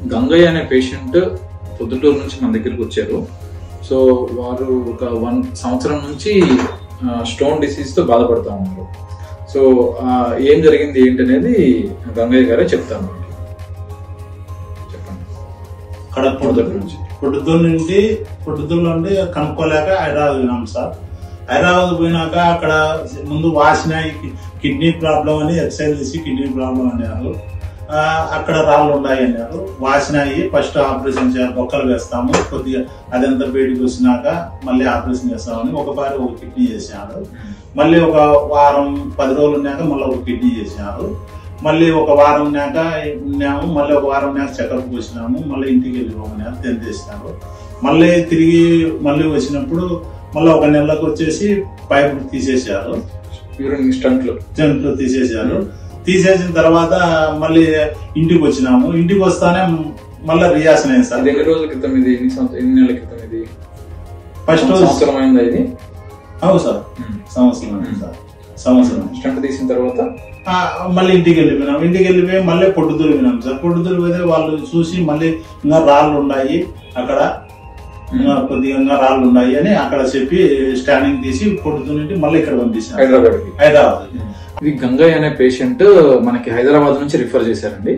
గంగయ్య అనే పేషెంట్ పొద్దుటూరు నుంచి మన దగ్గరికి వచ్చారు. సో వారు ఒక 1 సంవత్సరం నుంచి స్టోన్ డిసీజ్తో బాధపడుతూ ఉన్నారు. సో ఏం జరిగింది ఏంటి అనేది గంగయ్య గారే చెప్తాను. చెప్పండి. అక్కడ పొద్దుటూరు నుండి కనుక్కోలేక హైదరాబాద్ పోయినాం సార్. హైదరాబాద్ పోయినాక అక్కడ ముందు వాసిన కిడ్నీ ప్రాబ్లం అని ఎక్సైజ్ చేసి కిడ్నీ ప్రాబ్లం అన్నారు. అక్కడ రాళ్ళు ఉన్నాయి అన్నారు. వాసినాయి ఫస్ట్ ఆపరేషన్ చేయాలి, బొక్కలు వేస్తాము, కొద్దిగా అదంతా బయటకు వచ్చినాక మళ్ళీ ఆపరేషన్ చేస్తామని ఒక కిడ్నీ చేసినారు. మళ్ళీ ఒక వారం 10 రోజులు ఉన్నాక మళ్ళీ ఒక కిడ్నీ చేసినారు. మళ్ళీ ఒక వారం ఉన్నాక ఉన్నాము, మళ్ళీ ఒక వారం ఉన్నాక చెకప్ వచ్చినాము, మళ్ళీ ఇంటికి వెళ్ళిపోమన్నారు, తెంతేసినారు. మళ్ళీ తిరిగి మళ్ళీ వచ్చినప్పుడు మళ్ళీ 1 నెలకు వచ్చేసి పైప్ తీసేసారు, స్టంట్లు తీసేసారు. తీసేసిన తర్వాత మళ్ళీ ఇంటికి వచ్చినాము. ఇంటికి వస్తానే మళ్ళీ రియాక్షన్ అయింది సార్. ఎన్ని రోజుల క్రితం ఇది? ఎన్ని నెలల క్రితం ఇది? ఫస్ట్ సంవత్సరం అయిందా ఇది? అవును సార్, సంవత్సరం అయింది సార్. సంవత్సరం స్టంట్ తీసిన తర్వాత మళ్ళీ ఇంటికి వెళ్ళిపోయినాం. ఇంటికి వెళ్ళిపోయి మళ్ళీ పొద్దుటూరు పోయినాం సార్. పొద్దుటూరు పోతే వాళ్ళు చూసి మళ్ళీ ఇంకా రాళ్ళు ఉన్నాయి అక్కడ, కొద్దిగా రాళ్ళు ఉన్నాయి అని అక్కడ చెప్పి స్టాండింగ్ తీసి పొద్దుటూరు నుండి మళ్ళీ ఇక్కడ పంపించారు హైదరాబాద్. ఇది గంగయ్య అనే పేషెంట్ మనకి హైదరాబాద్ నుంచి రిఫర్ చేశారండి.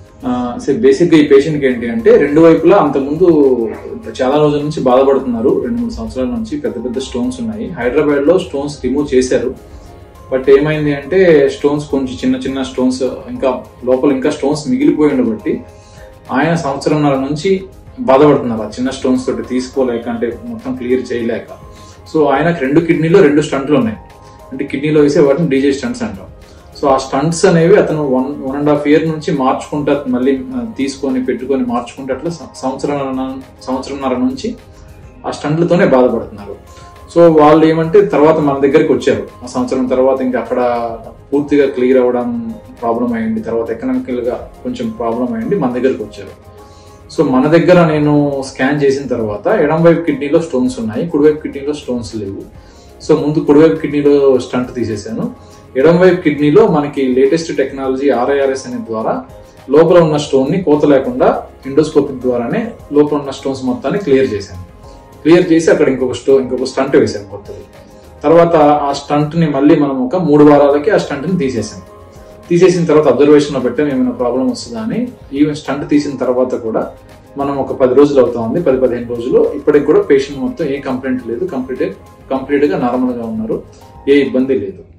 బేసిక్ గా ఈ పేషెంట్ ఏంటి అంటే 2 వైపులా అంతకుముందు చాలా రోజుల నుంచి బాధపడుతున్నారు. 2-3 సంవత్సరాల నుంచి పెద్ద పెద్ద స్టోన్స్ ఉన్నాయి. హైదరాబాద్ లో స్టోన్స్ రిమూవ్ చేశారు. బట్ ఏమైంది అంటే స్టోన్స్ కొంచెం చిన్న చిన్న స్టోన్స్ ఇంకా లోపల ఇంకా స్టోన్స్ మిగిలిపోయి ఉండబట్టి ఆయన 1.5 సంవత్సరం నుంచి బాధపడుతున్నారు ఆ చిన్న స్టోన్స్ తోటి తీసుకోలేక, అంటే మొత్తం క్లియర్ చేయలేక. సో ఆయనకు 2 కిడ్నీలో 2 స్టంట్లు ఉన్నాయి. అంటే కిడ్నీలో వేసే వాటిని డీజే స్టంట్స్ అంటాం. సో ఆ స్టంట్స్ అనేవి అతను 1.5 year నుంచి మార్చుకుంటా మళ్ళీ తీసుకొని పెట్టుకొని మార్చుకుంటే అట్లా సంవత్సరంన్నర నుంచి ఆ స్టంట్లతోనే బాధపడుతున్నారు. సో వాళ్ళు ఏమంటే తర్వాత మన దగ్గరికి వచ్చారు. ఆ 1 సంవత్సరం తర్వాత ఇంకా అక్కడ పూర్తిగా క్లియర్ అవ్వడం ప్రాబ్లం అయ్యింది. తర్వాత ఎకనామికల్ గా కొంచెం ప్రాబ్లం అయ్యింది, మన దగ్గరికి వచ్చారు. సో మన దగ్గర నేను స్కాన్ చేసిన తర్వాత ఎడం వైపు కిడ్నీలో స్టోన్స్ ఉన్నాయి, కుడివైపు కిడ్నీలో స్టోన్స్ లేవు. సో ముందు కుడివైపు కిడ్నీలో స్టంట్ తీసేసాను. ఎడం వైపు కిడ్నీలో మనకి లేటెస్ట్ టెక్నాలజీ RIRS అనే ద్వారా లోపల ఉన్న స్టోన్ ని కోత లేకుండా ఎండోస్కోపిక్ ద్వారానే లోపల ఉన్న స్టోన్స్ మొత్తాన్ని క్లియర్ చేశాను. క్లియర్ చేసి అక్కడ ఇంకొక స్టంట్ వేసాను కొత్తది. తర్వాత ఆ స్టంట్ ని మళ్ళీ మనం ఒక 3 వారాలకి ఆ స్టంట్ ని తీసేసాం. తీసేసిన తర్వాత అబ్జర్వేషన్ లో పెట్టాం ఏమైనా ప్రాబ్లం వస్తుందా అని. ఈవెన్ స్టంట్ తీసిన తర్వాత కూడా మనం ఒక 10 రోజులు అవుతుంది, 10-15 రోజులు. ఇప్పటికి కూడా పేషెంట్ మొత్తం ఏ కంప్లైంట్ లేదు, కంప్లీట్ గా నార్మల్ గా ఉన్నారు, ఏ ఇబ్బంది లేదు.